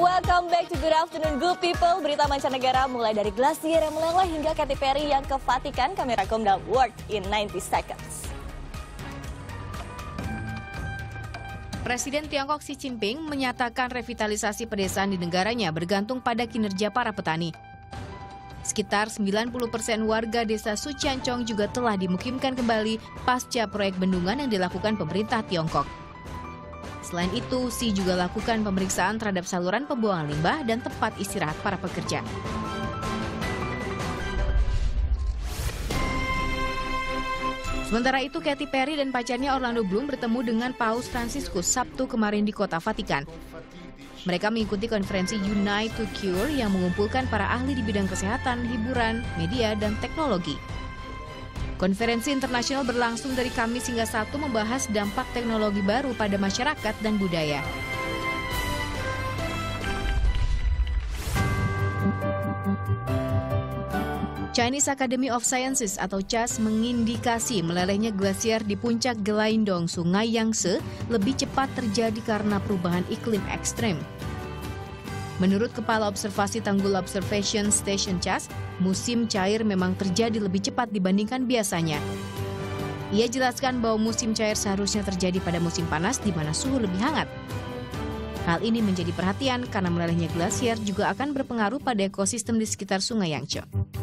Welcome back to Good Afternoon Good People. Berita mancanegara mulai dari glasier yang meleleh hingga Katy Perry yang ke Vatikan. Kami rangkum dalam World in 90 Seconds. Presiden Tiongkok Xi Jinping menyatakan revitalisasi pedesaan di negaranya bergantung pada kinerja para petani. Sekitar 90% warga desa Suciancong juga telah dimukimkan kembali pasca proyek bendungan yang dilakukan pemerintah Tiongkok. Selain itu, Xi juga lakukan pemeriksaan terhadap saluran pembuangan limbah dan tempat istirahat para pekerja. Sementara itu, Katy Perry dan pacarnya Orlando Bloom bertemu dengan Paus Fransiskus Sabtu kemarin di kota Vatikan. Mereka mengikuti konferensi Unite to Cure yang mengumpulkan para ahli di bidang kesehatan, hiburan, media, dan teknologi. Konferensi internasional berlangsung dari Kamis hingga Sabtu membahas dampak teknologi baru pada masyarakat dan budaya. Chinese Academy of Sciences atau CAS mengindikasi melelehnya glasier di puncak Gelaindong Sungai Yangtze lebih cepat terjadi karena perubahan iklim ekstrem. Menurut Kepala Observasi Tanggul Observation Station CAS, musim cair memang terjadi lebih cepat dibandingkan biasanya. Ia jelaskan bahwa musim cair seharusnya terjadi pada musim panas di mana suhu lebih hangat. Hal ini menjadi perhatian karena melelehnya glasier juga akan berpengaruh pada ekosistem di sekitar Sungai Yangtze.